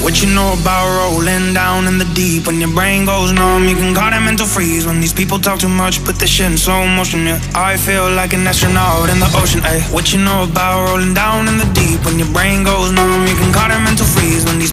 What you know about rolling down in the deep? When your brain goes numb, you can call it mental freeze. When these people talk too much, put this shit in slow motion, yeah. I feel like an astronaut in the ocean, ayy. What you know about rolling down in the deep? When your brain goes numb, you can call it mental freeze. When these